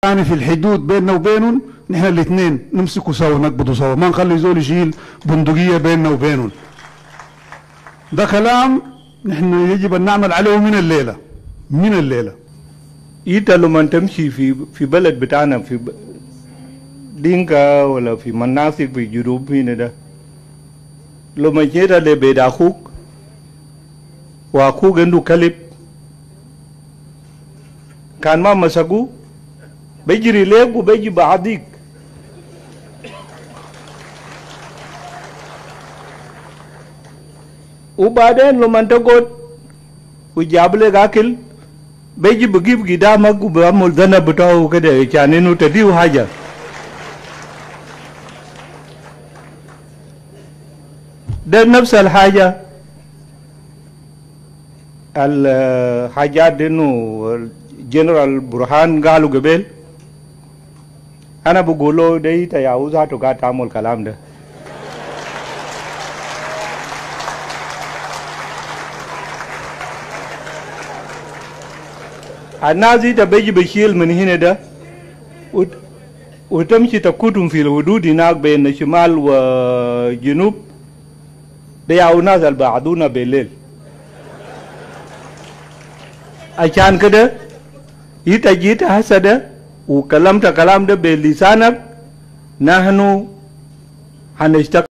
يعني في الحدود بيننا وبينهم نحن الاثنين نمسكوا سوا نقبضوا سوا، ما نخلي زول يشيل بندقية بيننا وبينهم. ده كلام نحن يجب ان نعمل عليه من الليلة انت لما تمشي في بلد بتاعنا في دينكا ولا في مناطق في جنوب هنا ده، لما جيت لبيت اخوك واخوك عنده كلب كان ما مسكوه بيجري ليك وبيجي بعديك. وبعدين لما تقعد وجاب لك اكل بيجي بجيب قدامك وبيعمل ذنب بتاعه كده عشان انه تديه حاجه. ده نفس الحاجه الحاجات انه جنرال برهان قالوا قبل، انا بقول له ده تجاوزات وقاعد تعمل الكلام ده. الناس دي بيجي بيشيل من هنا ده وتمشي تكوتهم في الحدود هناك بين الشمال وجنوب، ده يا ناس اللي بعدونا بالليل. عشان كده انت جيت هسه ده وكلمت كلام ده بلسانك، نحن هنشتغل